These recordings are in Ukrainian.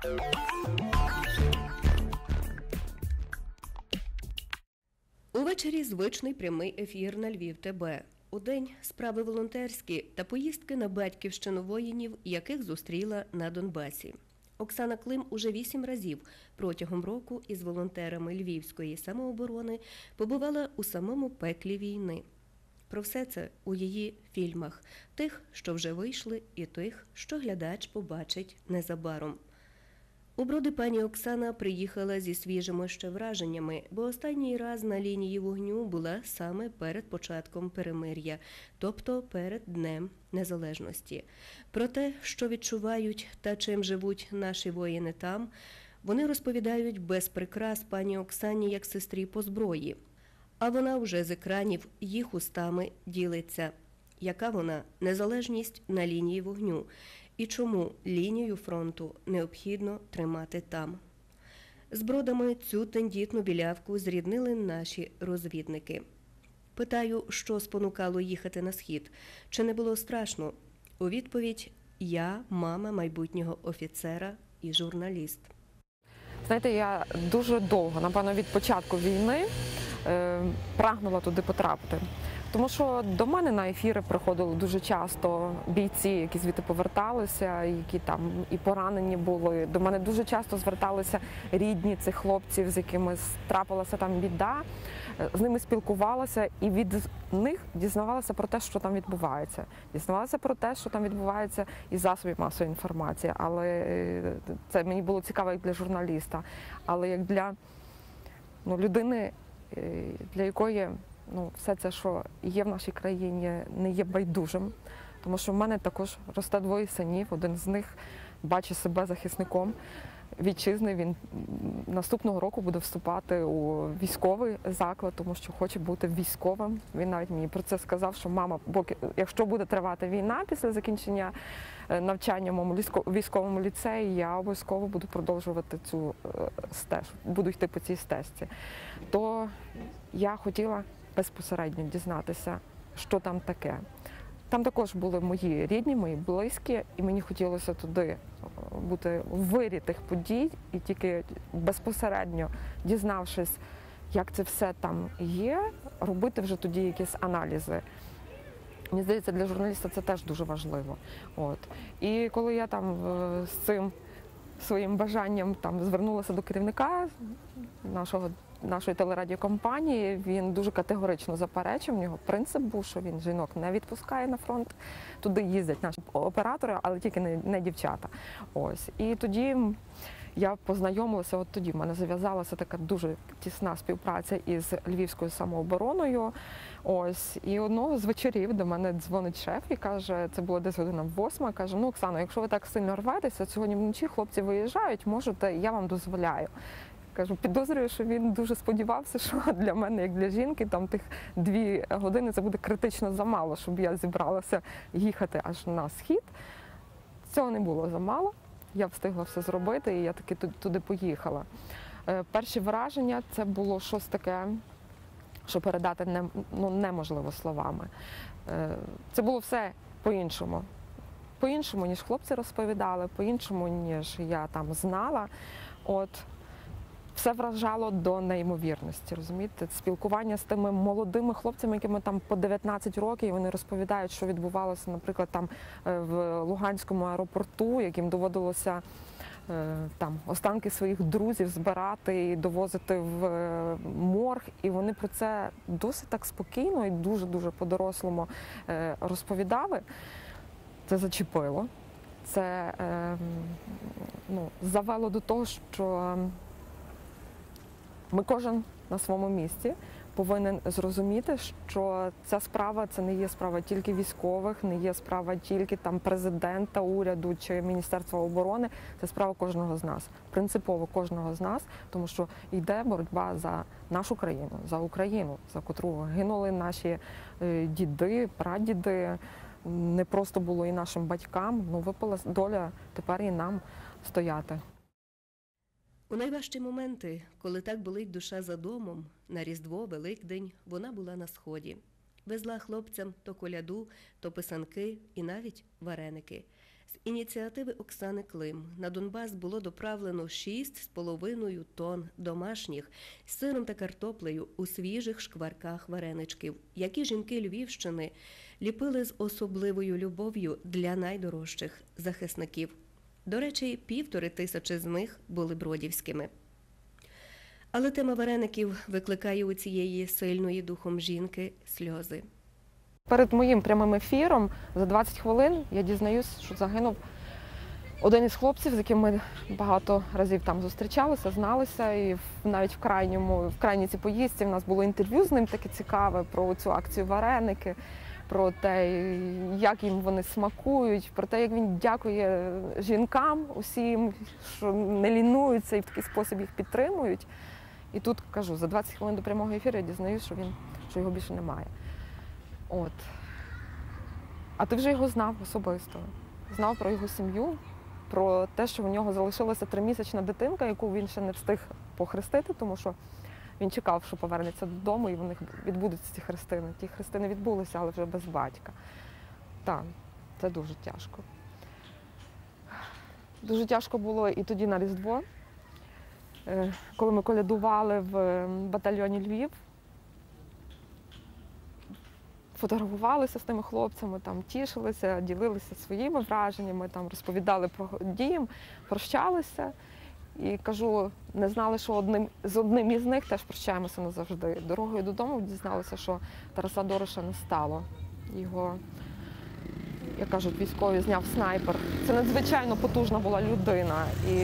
Увечері звичний прямий ефір на Львів ТБ. Удень справи волонтерські та поїздки на батьківщину воїнів, яких зустріла на Донбасі. Оксана Клим уже 8 разів протягом року із волонтерами Львівської самооборони побувала у самому пеклі війни. Про все це у її фільмах. Тих, що вже вийшли, і тих, що глядач побачить незабаром. У Броди пані Оксана приїхала зі свіжими ще враженнями, бо останній раз на лінії вогню була саме перед початком перемир'я, тобто перед Днем Незалежності. Про те, що відчувають та чим живуть наші воїни там, вони розповідають без прикрас пані Оксані як сестрі по зброї. А вона вже з екранів їх устами ділиться. Яка вона незалежність на лінії вогню? І чому лінію фронту необхідно тримати там? З Бродами цю тендітну білявку зріднили наші розвідники. Питаю, що спонукало їхати на Схід? Чи не було страшно? У відповідь – я мама майбутнього офіцера і журналіст. Знаєте, я дуже довго, напевно, від початку війни прагнула туди потрапити. Тому що до мене на ефіри приходили дуже часто бійці, які звідти поверталися, які там і поранені були. До мене дуже часто зверталися рідні цих хлопців, з якими трапилася там біда. З ними спілкувалася і від них дізнавалася про те, що там відбувається. Дізнавалася про те, що там відбувається із засобів масової інформації. Але це мені було цікаво як для журналіста. Але як для людини, для якої все це, що є в нашій країні, не є байдужим. Тому що в мене також росте 2 синів, один з них бачить себе захисником вітчизни. Він наступного року буде вступати у військовий заклад, тому що хоче бути військовим. Він навіть мені про це сказав, що мама, якщо буде тривати війна після закінчення навчання в моєму військовому ліцеї, я обов'язково буду продовжувати цю стежку, буду йти по цій стежці. То я хотіла безпосередньо дізнатися, що там таке. Там також були мої рідні, мої близькі, і мені хотілося туди бути в вирі тих подій, і тільки безпосередньо дізнавшись, як це все там є, робити вже тоді якісь аналізи. Мені здається, для журналіста це теж дуже важливо. І коли я там з цим своїм бажанням звернулася до керівника нашої телерадіокомпанії, він дуже категорично заперечив. У нього принцип був, що він жінок не відпускає на фронт. Туди їздять наші оператори, але тільки не дівчата. І тоді я познайомилася, тоді в мене зав'язалася така дуже тісна співпраця із Львівською самообороною. І одного з вечорів до мене дзвонить шеф і каже, це було десь 7:08, каже: Оксано, якщо ви так сильно рветеся, сьогодні вночі хлопці виїжджають, можете, я вам дозволяю. Кажу, підозрюю, що він дуже сподівався, що для мене, як для жінки, там тих 2 години це буде критично замало, щоб я зібралася їхати аж на Схід. Цього не було замало. Я встигла все зробити, і я таки туди поїхала. Перші враження – це було щось таке, що передати неможливо словами. Це було все по-іншому. По-іншому, ніж хлопці розповідали, по-іншому, ніж я там знала. Все вражало до неймовірності, розумієте? Спілкування з тими молодими хлопцями, якими там по 19 років, і вони розповідають, що відбувалося, наприклад, там в Луганському аеропорту, яким доводилося там останки своїх друзів збирати і довозити в морг. І вони про це досить так спокійно і дуже-дуже по-дорослому розповідали. Це зачепило. Це завело до того, що ми кожен на своєму місці повинен зрозуміти, що ця справа – це не є справа тільки військових, не є справа тільки там президента, уряду чи Міністерства оборони, це справа кожного з нас, принципово кожного з нас, тому що йде боротьба за нашу країну, за котру гинули наші діди, прадіди, не просто було і нашим батькам, випала доля тепер і нам стояти. У найважчі моменти, коли так болить душа за домом, на Різдво, Великдень, вона була на Сході. Везла хлопцям то коляду, то писанки і навіть вареники. З ініціативи Оксани Клим на Донбас було доправлено 6,5 тонн домашніх з сиром та картоплею у свіжих шкварках вареничків, які жінки Львівщини ліпили з особливою любов'ю для найдорожчих захисників. До речі, 1500 з них були бродівськими. Але тема вареників викликає у цієї сильної духом жінки сльози. Перед моїм прямим ефіром за 20 хвилин я дізнаюсь, що загинув один із хлопців, з яким ми багато разів там зустрічалися, зналися. І навіть в крайній цій поїздці в нас було інтерв'ю з ним таке цікаве про цю акцію «Вареники», про те, як їм вони смакують, про те, як він дякує жінкам усім, що не лінуються і в такий спосіб їх підтримують. І тут, кажу, за 20 хвилин до прямого ефіру я дізнаюсь, що його більше немає. От. А ти вже його знав особисто. Знав про його сім'ю, про те, що в нього залишилася 3-місячна дитинка, яку він ще не встиг похрестити, тому що він чекав, що повернеться додому і в них відбудуться ці хрестини. Ті хрестини відбулися, але вже без батька. Так, це дуже тяжко. Дуже тяжко було і тоді на Різдво, коли ми колядували в батальйоні Львів. Фотографувалися з тими хлопцями, там тішилися, ділилися своїми враженнями, там розповідали про дім, прощалися. І кажу, не знали, що з одним із них теж прощаємося назавжди. Дорогою додому дізналися, що Тараса Дороша не стало. Його, як кажуть, військові зняв снайпер. Це надзвичайно потужна була людина. І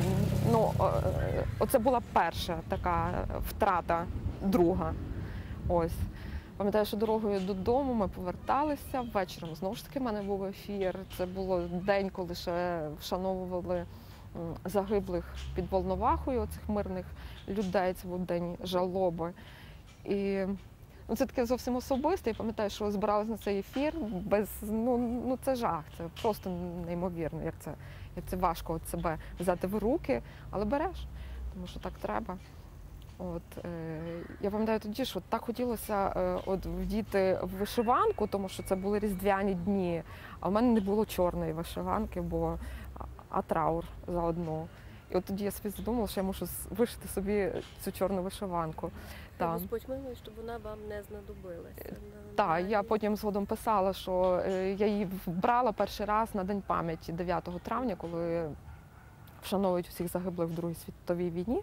оце була перша така втрата, друга. Ось. Пам'ятаю, що дорогою додому ми поверталися, ввечері знову ж таки в мене був ефір. Це було день, коли ще вшановували загиблих під Волновахою, оцих мирних людей. Це був день жалоби. І це таке зовсім особисте. Я пам'ятаю, що збиралися на цей ефір це жах, це просто неймовірно, як це важко себе взяти в руки, але береш, тому що так треба. Я пам'ятаю тоді, що так хотілося вдіти в вишиванку, тому що це були різдвяні дні, а в мене не було чорної вишиванки, а траур заодно. І от тоді я собі задумала, що я мушу вишити собі цю чорну вишиванку. Господь милує, щоб вона вам не знадобилася. Так, я потім згодом писала, що я її вбрала перший раз на День пам'яті 9 травня, коли вшановують всіх загиблих в Другій світовій війні.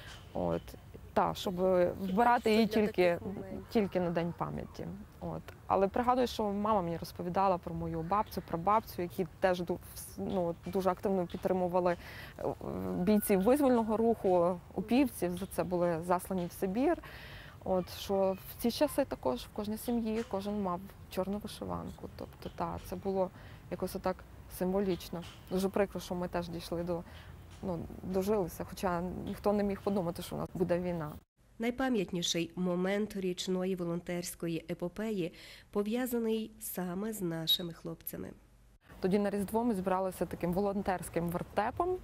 Щоб вбирати її тільки на День пам'яті. Але пригадую, що мама мені розповідала про мою бабцю, прабабцю, які теж дуже активно підтримували бійців визвольного руху, упівців, за це були заслані в Сибір. Що в ці часи також в кожній сім'ї кожен мав чорну вишиванку. Тобто, це було якось отак символічно. Дуже прикро, що ми теж дійшли дожилися, хоча ніхто не міг подумати, що у нас буде війна. Найпам'ятніший момент річної волонтерської епопеї пов'язаний саме з нашими хлопцями. Тоді на Різдво ми збиралися таким волонтерським вертепом.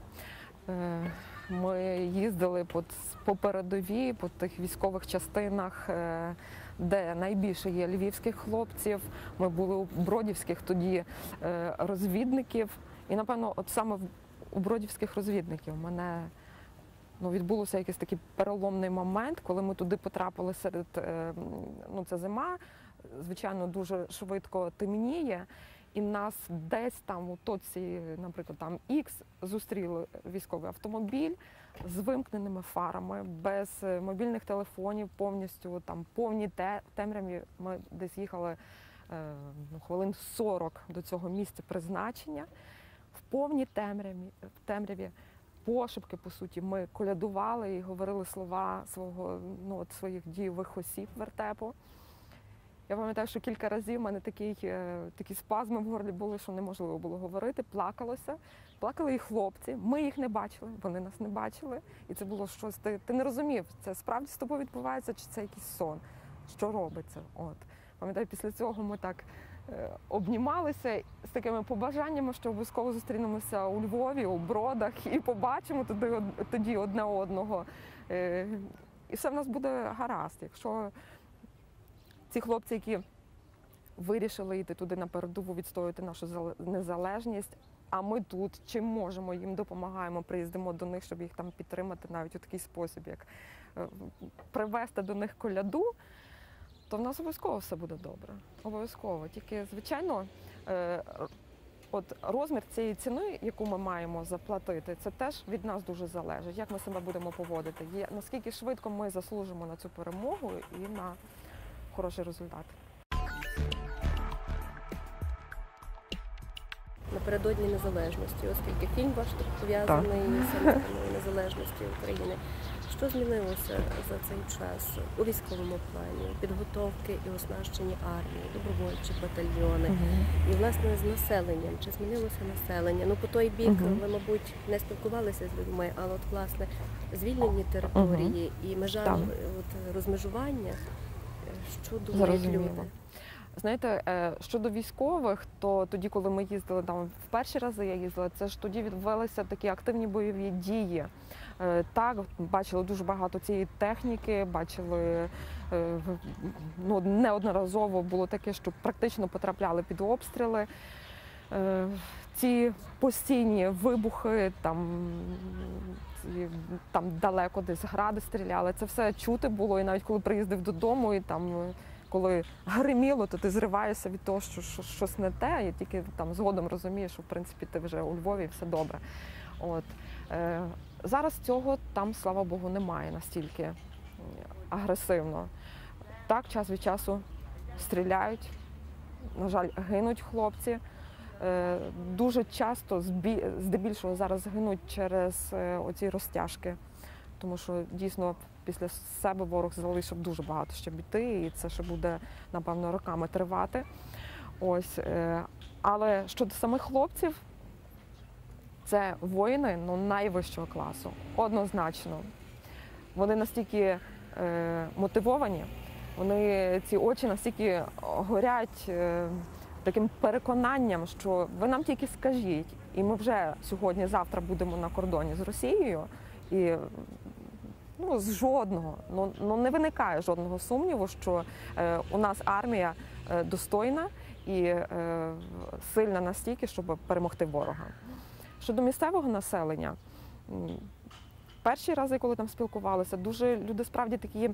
Ми їздили по передовій, по тих військових частинах, де найбільше є львівських хлопців. Ми були у бродівських тоді розвідників. І, напевно, от саме у бродівських розвідників у мене відбулося якийсь такий переломний момент, коли ми туди потрапили це зима, звичайно, дуже швидко темніє, і нас десь там у точці, наприклад, там Х, зустріли військовий автомобіль з вимкненими фарами, без мобільних телефонів, повністю там повні темряві. Ми десь їхали хвилин 40 до цього місця призначення. В повній темряві, пошепки, по суті, ми колядували і говорили слова своїх дійових осіб вертепу. Я пам'ятаю, що кілька разів в мене такі спазми в горлі були, що неможливо було говорити, плакалося. Плакали і хлопці, ми їх не бачили, вони нас не бачили. І це було щось, ти не розумів, це справді з тобою відбувається, чи це якийсь сон, що робиться. Пам'ятаю, після цього ми так обнімалися з такими побажаннями, що обов'язково зустрінемося у Львові, у Бродах і побачимо тоді одне одного. І все в нас буде гаразд. Якщо ці хлопці, які вирішили йти туди на передову, відстоювати нашу незалежність, а ми тут, чим можемо, їм допомагаємо, приїздимо до них, щоб їх там підтримати навіть у такий спосіб, як привезти до них коляду, то в нас обов'язково все буде добре. Обов'язково. Тільки, звичайно, от розмір цієї ціни, яку ми маємо заплатити, це теж від нас дуже залежить, як ми себе будемо поводити, наскільки швидко ми заслужимо на цю перемогу і на хороший результат. Напередодні незалежності, оскільки фільм ваш тут пов'язаний саме з темою незалежності України. Що змінилося за цей час у військовому плані, підготовки і оснащення армії, добровольчі батальйони і, власне, з населенням? Чи змінилося населення? Ну, по той бік ви, мабуть, не спілкувалися з людьми, але, от, власне, звільнені території і межа розмежування, що думають люди? Знаєте, щодо військових, то тоді, коли ми їздили там в перші рази, я їздила, це ж тоді відбувалися такі активні бойові дії. Так, бачили дуже багато цієї техніки, бачили, ну, неодноразово було таке, що практично потрапляли під обстріли. Ці постійні вибухи, там далеко десь гради стріляли, це все чути було, і навіть коли приїздив додому, і там коли гриміло, то ти зриваєшся від того, що щось не те, і тільки там згодом розумієш, що в принципі ти вже у Львові, все добре. От. Зараз цього там, слава Богу, немає настільки агресивно. Так, час від часу стріляють, на жаль, гинуть хлопці. Дуже часто, здебільшого, зараз гинуть через оці розтяжки, тому що дійсно після себе ворог залишив дуже багато ще біти, і це ще буде, напевно, роками тривати. Ось. Але щодо самих хлопців, це воїни, ну, найвищого класу, однозначно. Вони настільки мотивовані, ці очі настільки горять таким переконанням, що ви нам тільки скажіть, і ми вже сьогодні-завтра будемо на кордоні з Росією, і ну, з жодного, не виникає жодного сумніву, що у нас армія достойна і сильна настільки, щоб перемогти ворога. Щодо місцевого населення, перші рази, коли там спілкувалися, дуже люди справді такі,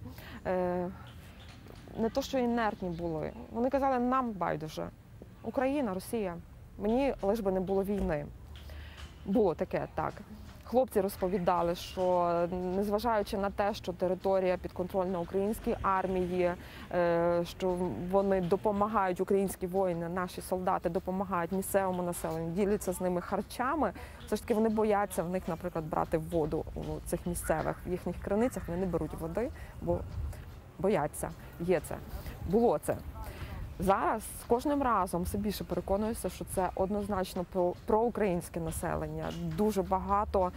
не то що інертні були. Вони казали, нам байдуже. Україна, Росія, мені лиш би не було війни. Було таке, так. Хлопці розповідали, що незважаючи на те, що територія підконтрольна українській армії, що вони допомагають, українські воїни, наші солдати допомагають місцевому населенню, діляться з ними харчами, все ж таки вони бояться в них, наприклад, брати воду у цих місцевих, в їхніх криницях вони не беруть води, бо бояться, є це, було це. Зараз з кожним разом все більше переконуюся, що це однозначно проукраїнське населення. Дуже багато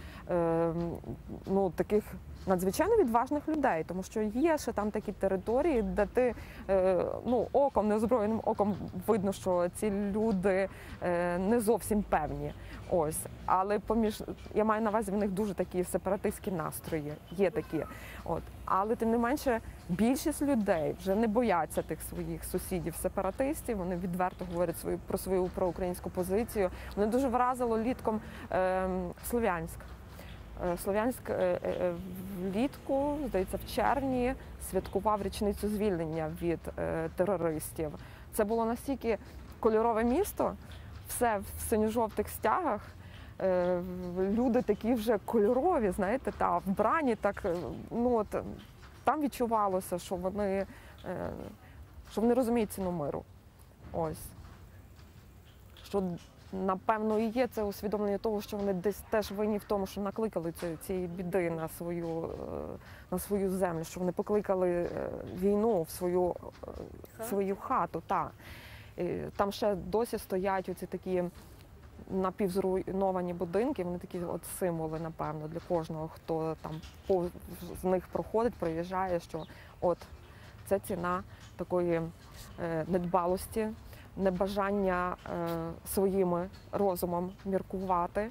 таких надзвичайно відважних людей, тому що є ще там такі території, де ти оком, неозброєним оком видно, що ці люди не зовсім певні. Ось. Але я маю на увазі, в них дуже такі сепаратистські настрої, є такі. От. Але тим не менше, більшість людей вже не бояться тих своїх сусідів-сепаратистів, вони відверто говорять про свою проукраїнську позицію. Мене дуже вразило літком Слов'янськ. Слов'янськ влітку, здається, в червні святкував річницю звільнення від терористів. Це було настільки кольорове місто, все в синьо-жовтих стягах, люди такі вже кольорові, знаєте, вбрані, так, там відчувалося, що вони розуміють ціну миру. Ось. Що, напевно, і є це усвідомлення того, що вони десь теж винні в тому, що накликали цієї біди на свою землю, що вони покликали війну в свою хату. Там ще досі стоять оці такі напівзруйновані будинки, вони такі от символи, напевно, для кожного, хто там з них проходить, проїжджає, що от це ціна такої недбалості, небажання своїм розумом міркувати,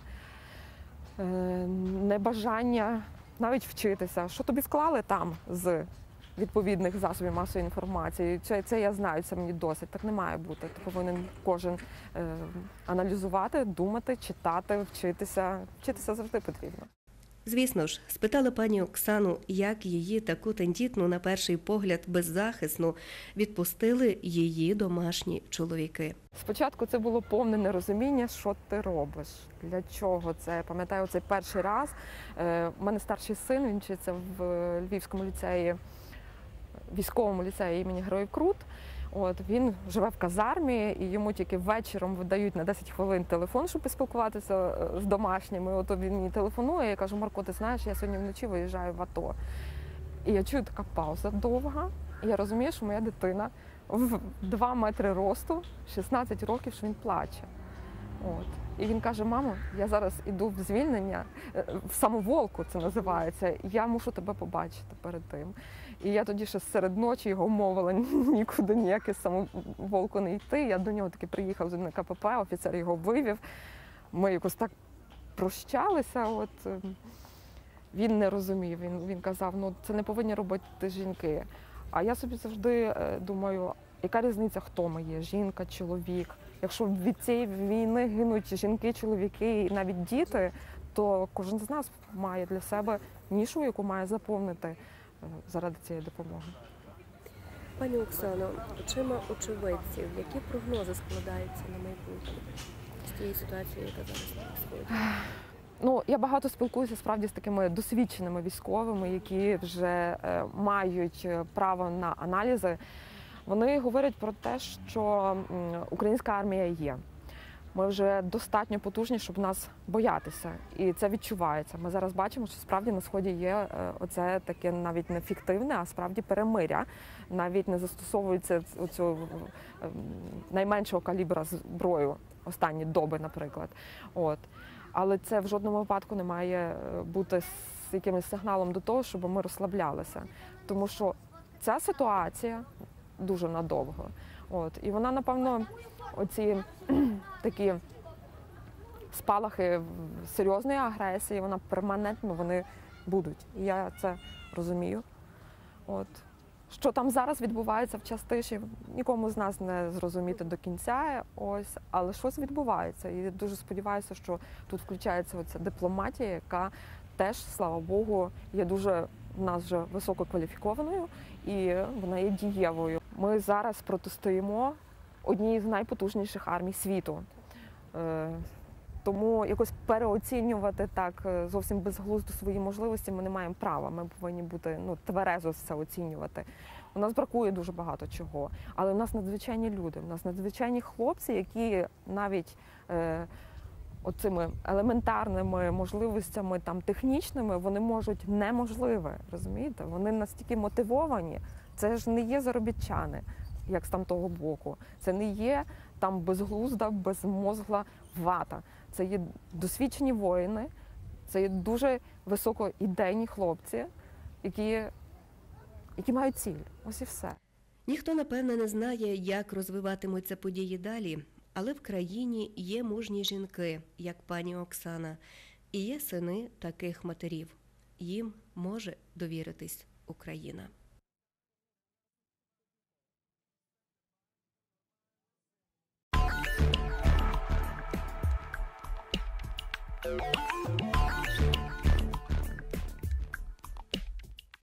небажання навіть вчитися. Що тобі вклали там з відповідних засобів масової інформації. Це я знаю, це мені досить. Так не має бути. Ти повинен кожен аналізувати, думати, читати, вчитися. Вчитися завжди потрібно. Звісно ж, спитала пані Оксану, як її таку тендітну, на перший погляд, беззахисну відпустили її домашні чоловіки. Спочатку це було повне нерозуміння, що ти робиш, для чого це. Я пам'ятаю цей перший раз. У мене старший син, він вчиться в Львівському ліцеї, військовому ліцеї імені Героїв Крут. Він живе в казармі, і йому тільки вечором видають на 10 хвилин телефон, щоб поспілкуватися з домашніми. Він мені телефонує, я кажу: Марко, ти знаєш, я сьогодні вночі виїжджаю в АТО. І я чую, така пауза довга, і я розумію, що моя дитина в 2 метри росту, 16 років, що він плаче. І він каже: мамо, я зараз іду в звільнення, в самоволку це називається, я мушу тебе побачити перед тим. І я тоді ще серед ночі його вмовила нікуди ніяке самоволку не йти. Я до нього таки приїхав на КПП, офіцер його вивів. Ми якось так прощалися. Він не розумів, він казав: ну це не повинні робити жінки. А я собі завжди думаю, яка різниця, хто ми є, жінка, чоловік. Якщо від цієї війни гинуть жінки, чоловіки і навіть діти, то кожен з нас має для себе нішу, яку має заповнити заради цієї допомоги. Пані Оксано, очима очевидців, які прогнози складаються на майбутнє з тієї ситуації, яка зараз відбувається? Я багато спілкуюся справді з такими досвідченими військовими, які вже мають право на аналізи. Вони говорять про те, що українська армія є. Ми вже достатньо потужні, щоб нас боятися. І це відчувається. Ми зараз бачимо, що справді на Сході є оце таке навіть не фіктивне, а справді перемиря. Навіть не застосовується оцю найменшого калібра зброю останні доби, наприклад. Але це в жодному випадку не має бути з якимось сигналом до того, щоб ми розслаблялися. Тому що ця ситуація дуже надовго. І вона, напевно, оці такі спалахи серйозної агресії, вона перманентно, вони будуть. І я це розумію. Що там зараз відбувається в час тиші, нікому з нас не зрозуміти до кінця, але щось відбувається. І дуже сподіваюся, що тут включається оця дипломатія, яка теж, слава Богу, є дуже в нас вже висококваліфікованою і вона є дієвою. Ми зараз протистоїмо одній з найпотужніших армій світу. Тому якось переоцінювати так зовсім безглуздо свої можливості ми не маємо права. Ми повинні бути тверезо все оцінювати. У нас бракує дуже багато чого, але у нас надзвичайні люди, у нас надзвичайні хлопці, які навіть оцими елементарними можливостями технічними, вони можуть неможливе, розумієте? Вони настільки мотивовані. Це ж не є заробітчани, як з тамтого боку. Це не є там безглузда, безмозгла вата. Це є досвідчені воїни, це є дуже високоідейні хлопці, які мають ціль. Ось і все. Ніхто, напевне, не знає, як розвиватимуться події далі, але в країні є мужні жінки, як пані Оксана, і є сини таких матерів. Їм може довіритись Україна. Thank you.